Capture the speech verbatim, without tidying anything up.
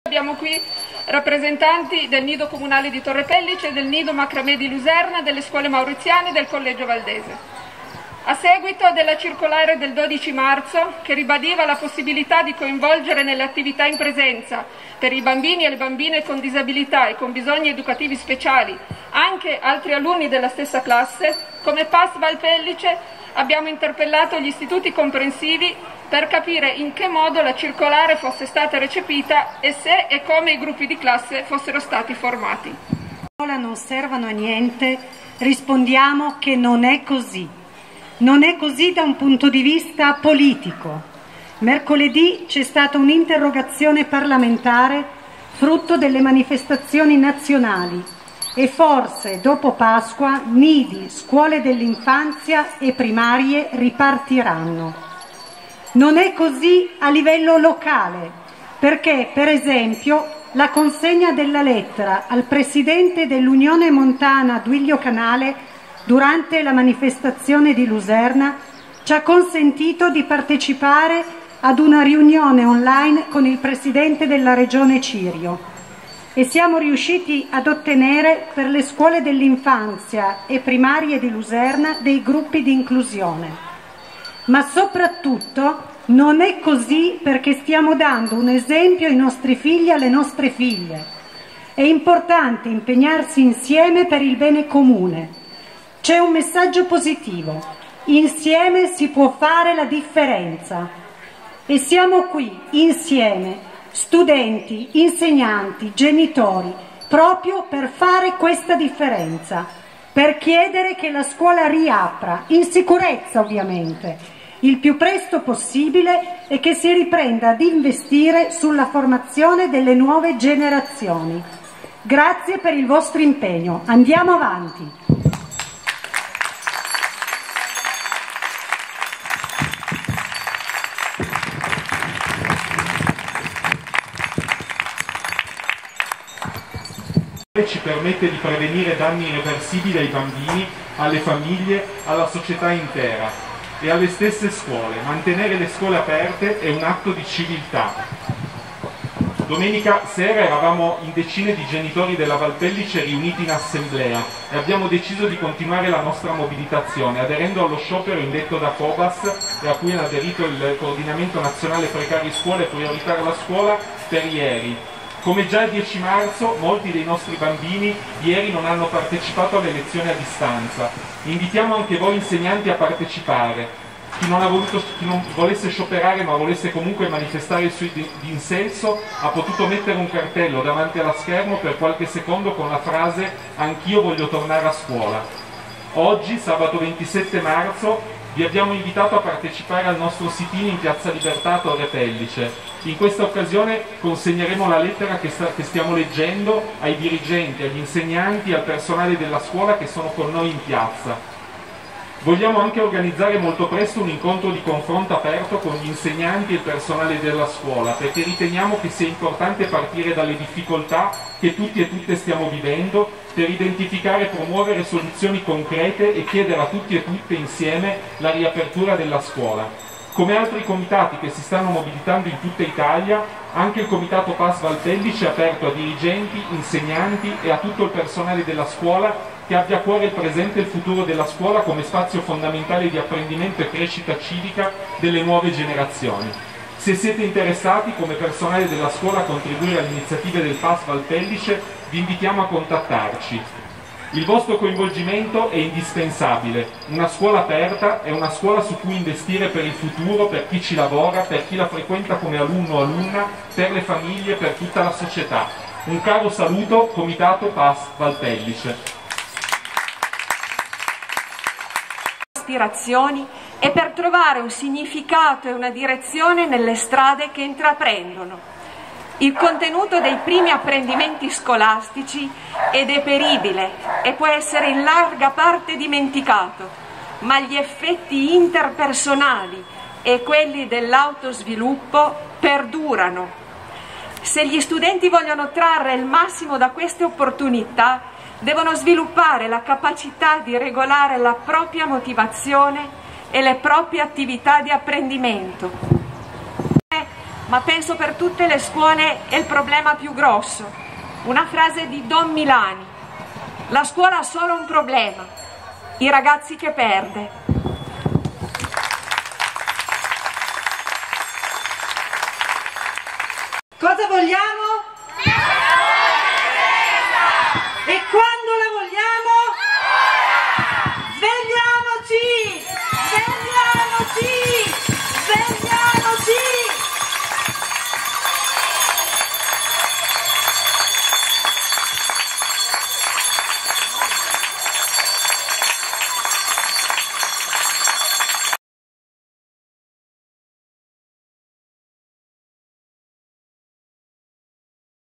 Abbiamo qui rappresentanti del Nido Comunale di Torre Pellice, del Nido Macramè di Luserna, delle scuole mauriziane e del Collegio Valdese. A seguito della circolare del dodici marzo, che ribadiva la possibilità di coinvolgere nelle attività in presenza per i bambini e le bambine con disabilità e con bisogni educativi speciali anche altri alunni della stessa classe, come P A S Val Pellice abbiamo interpellato gli istituti comprensivi per capire in che modo la circolare fosse stata recepita e se e come i gruppi di classe fossero stati formati. Non servono a niente, rispondiamo che non è così. Non è così da un punto di vista politico. Mercoledì c'è stata un'interrogazione parlamentare frutto delle manifestazioni nazionali e forse dopo Pasqua nidi, scuole dell'infanzia e primarie ripartiranno. Non è così a livello locale, perché per esempio la consegna della lettera al presidente dell'Unione Montana Duilio Canale durante la manifestazione di Luserna ci ha consentito di partecipare ad una riunione online con il presidente della regione Cirio e siamo riusciti ad ottenere per le scuole dell'infanzia e primarie di Luserna dei gruppi di inclusione. Ma soprattutto non è così perché stiamo dando un esempio ai nostri figli e alle nostre figlie. È importante impegnarsi insieme per il bene comune. C'è un messaggio positivo, insieme si può fare la differenza e siamo qui insieme, studenti, insegnanti, genitori, proprio per fare questa differenza, per chiedere che la scuola riapra, in sicurezza ovviamente, il più presto possibile e che si riprenda ad investire sulla formazione delle nuove generazioni. Grazie per il vostro impegno, andiamo avanti. Ci permette di prevenire danni irreversibili ai bambini, alle famiglie, alla società intera e alle stesse scuole. Mantenere le scuole aperte è un atto di civiltà. Domenica sera eravamo in decine di genitori della Val Pellice riuniti in assemblea e abbiamo deciso di continuare la nostra mobilitazione aderendo allo sciopero indetto da Cobas e a cui ha aderito il Coordinamento Nazionale Precari Scuole Priorità alla Scuola per ieri. Come già il dieci marzo, molti dei nostri bambini ieri non hanno partecipato alle lezioni a distanza. Invitiamo anche voi insegnanti a partecipare. Chi non, ha voluto, chi non volesse scioperare ma volesse comunque manifestare il suo dissenso ha potuto mettere un cartello davanti alla schermo per qualche secondo con la frase «Anch'io voglio tornare a scuola». Oggi, sabato ventisette marzo, vi abbiamo invitato a partecipare al nostro sit-in in Piazza Libertà a Torre Pellice. In questa occasione consegneremo la lettera che, sta, che stiamo leggendo ai dirigenti, agli insegnanti e al personale della scuola che sono con noi in piazza. Vogliamo anche organizzare molto presto un incontro di confronto aperto con gli insegnanti e il personale della scuola, perché riteniamo che sia importante partire dalle difficoltà che tutti e tutte stiamo vivendo per identificare e promuovere soluzioni concrete e chiedere a tutti e tutte insieme la riapertura della scuola. Come altri comitati che si stanno mobilitando in tutta Italia, anche il comitato P A S Val Pellice è aperto a dirigenti, insegnanti e a tutto il personale della scuola che abbia a cuore il presente e il futuro della scuola come spazio fondamentale di apprendimento e crescita civica delle nuove generazioni. Se siete interessati come personale della scuola a contribuire alle iniziative del P A S Val Pellice, vi invitiamo a contattarci. Il vostro coinvolgimento è indispensabile. Una scuola aperta è una scuola su cui investire per il futuro, per chi ci lavora, per chi la frequenta come alunno o alunna, per le famiglie, per tutta la società. Un caro saluto, Comitato P A S Val Pellice. Aspirazioni e per trovare un significato e una direzione nelle strade che intraprendono. Il contenuto dei primi apprendimenti scolastici è deperibile e può essere in larga parte dimenticato, ma gli effetti interpersonali e quelli dell'autosviluppo perdurano. Se gli studenti vogliono trarre il massimo da queste opportunità, devono sviluppare la capacità di regolare la propria motivazione e le proprie attività di apprendimento. ma penso per tutte le scuole è il problema più grosso. Una frase di Don Milani: la scuola ha solo un problema, i ragazzi che perde. Cosa vogliamo?